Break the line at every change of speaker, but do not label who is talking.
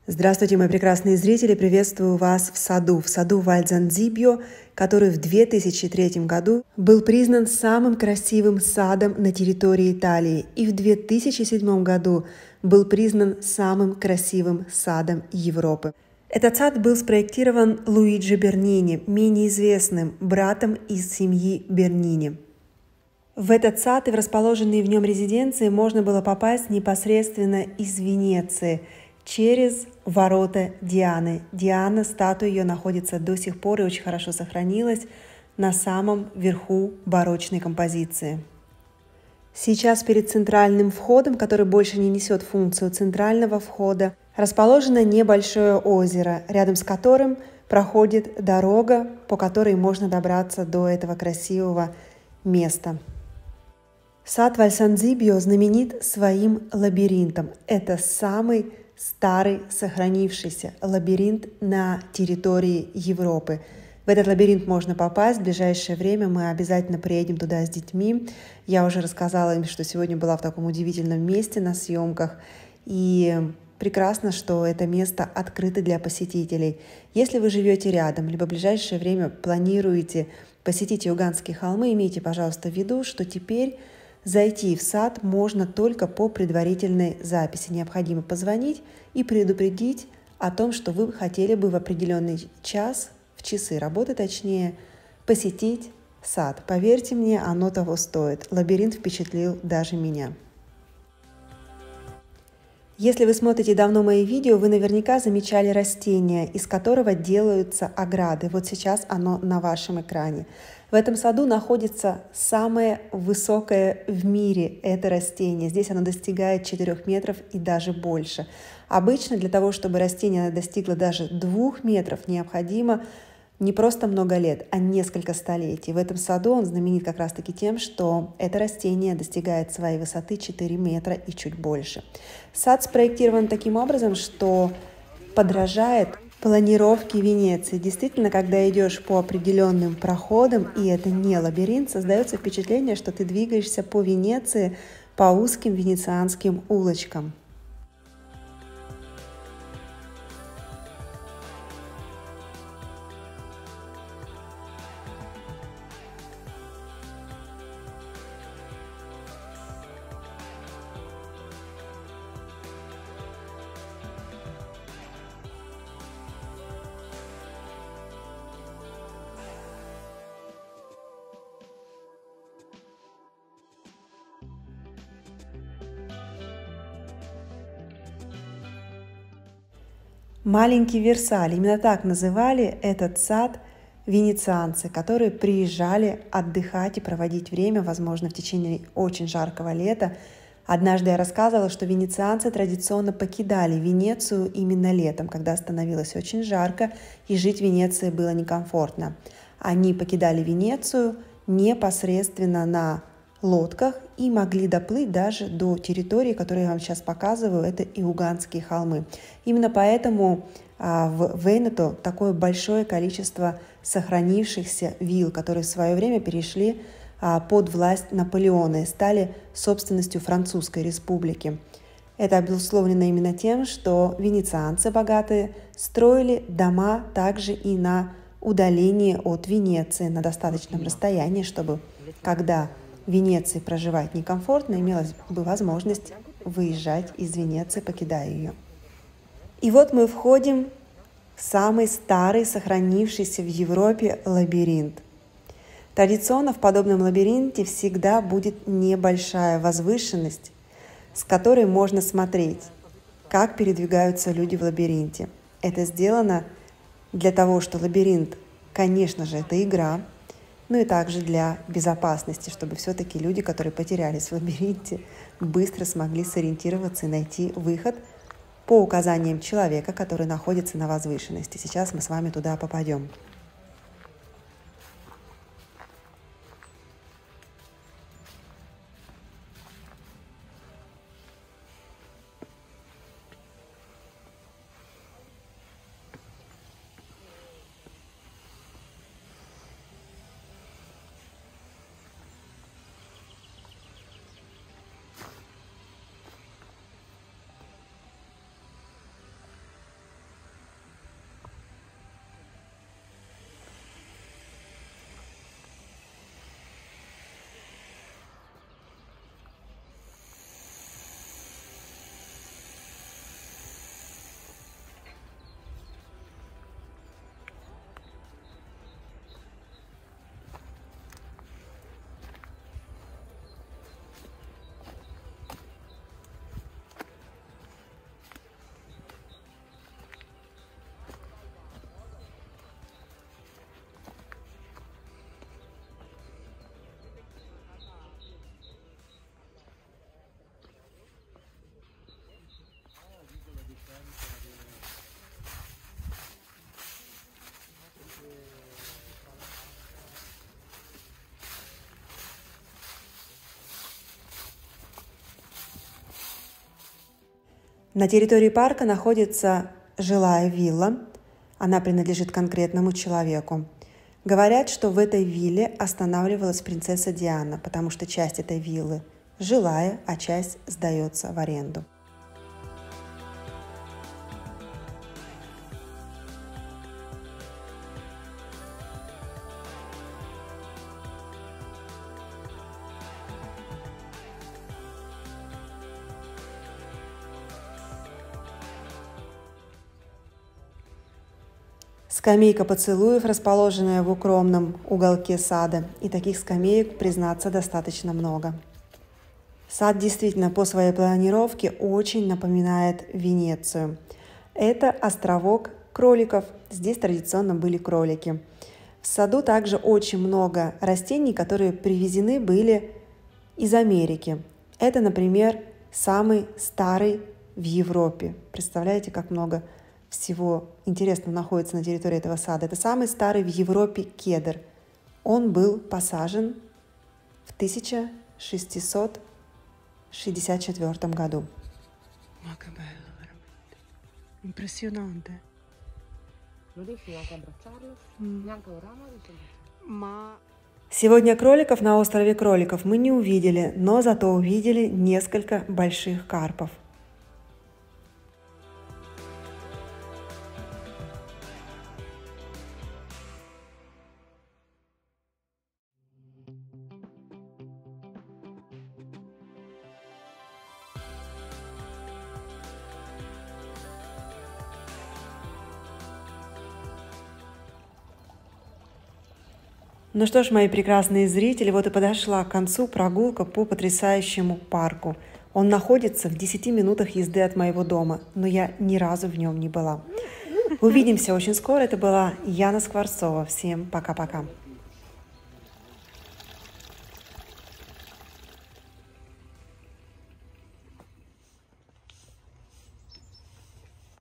Здравствуйте, мои прекрасные зрители! Приветствую вас в саду Валь-Занзибио, который в 2003 году был признан самым красивым садом на территории Италии и в 2007 году был признан самым красивым садом Европы. Этот сад был спроектирован Луиджи Бернини, менее известным братом из семьи Бернини. В этот сад и в расположенные в нем резиденции можно было попасть непосредственно из Венеции через ворота Дианы. Диана, статуя ее находится до сих пор и очень хорошо сохранилась на самом верху барочной композиции. Сейчас перед центральным входом, который больше не несет функцию центрального входа, расположено небольшое озеро, рядом с которым проходит дорога, по которой можно добраться до этого красивого места. Сад Валь-Занзибио знаменит своим лабиринтом. Это самый старый сохранившийся лабиринт на территории Европы. В этот лабиринт можно попасть. В ближайшее время мы обязательно приедем туда с детьми. Я уже рассказала им, что сегодня была в таком удивительном месте на съемках. И прекрасно, что это место открыто для посетителей. Если вы живете рядом, либо в ближайшее время планируете посетить Иоганские холмы, имейте, пожалуйста, в виду, что теперь зайти в сад можно только по предварительной записи. Необходимо позвонить и предупредить о том, что вы хотели бы в определенный час, в часы работы точнее, посетить сад. Поверьте мне, оно того стоит. Лабиринт впечатлил даже меня. Если вы смотрите давно мои видео, вы наверняка замечали растение, из которого делаются ограды. Вот сейчас оно на вашем экране. В этом саду находится самое высокое в мире это растение. Здесь оно достигает 4 метров и даже больше. Обычно для того, чтобы растение достигло даже 2 метров, необходимо не просто много лет, а несколько столетий. В этом саду он знаменит как раз-таки тем, что это растение достигает своей высоты 4 метра и чуть больше. Сад спроектирован таким образом, что подражает планировке Венеции. Действительно, когда идешь по определенным проходам, и это не лабиринт, создается впечатление, что ты двигаешься по Венеции, по узким венецианским улочкам. Маленький Версаль, именно так называли этот сад венецианцы, которые приезжали отдыхать и проводить время, возможно, в течение очень жаркого лета. Однажды я рассказывала, что венецианцы традиционно покидали Венецию именно летом, когда становилось очень жарко и жить в Венеции было некомфортно. Они покидали Венецию непосредственно на лодках и могли доплыть даже до территории, которую я вам сейчас показываю, это Иоганские холмы. Именно поэтому в Венето такое большое количество сохранившихся вилл, которые в свое время перешли под власть Наполеона и стали собственностью Французской республики. Это обусловлено именно тем, что венецианцы богатые строили дома также и на удалении от Венеции, на достаточном расстоянии, чтобы когда в Венеции проживать некомфортно, имелась бы возможность выезжать из Венеции, покидая ее. И вот мы входим в самый старый, сохранившийся в Европе лабиринт. Традиционно в подобном лабиринте всегда будет небольшая возвышенность, с которой можно смотреть, как передвигаются люди в лабиринте. Это сделано для того, что лабиринт, конечно же, это игра, ну и также для безопасности, чтобы все-таки люди, которые потерялись в лабиринте, быстро смогли сориентироваться и найти выход по указаниям человека, который находится на возвышенности. Сейчас мы с вами туда попадем. На территории парка находится жилая вилла. Она принадлежит конкретному человеку. Говорят, что в этой вилле останавливалась принцесса Диана, потому что часть этой виллы жилая, а часть сдается в аренду. Скамейка поцелуев, расположенная в укромном уголке сада, и таких скамеек, признаться, достаточно много. Сад действительно по своей планировке очень напоминает Венецию. Это островок кроликов. Здесь традиционно были кролики. В саду также очень много растений, которые привезены были из Америки. Это, например, самый старый в Европе. Представляете, как много всего интересного находится на территории этого сада. Это самый старый в Европе кедр. Он был посажен в 1664 году. Сегодня кроликов на острове Кроликов мы не увидели, но зато увидели несколько больших карпов. Ну что ж, мои прекрасные зрители, вот и подошла к концу прогулка по потрясающему парку. Он находится в 10 минутах езды от моего дома, но я ни разу в нем не была. Увидимся очень скоро. Это была Яна Скворцова. Всем пока-пока.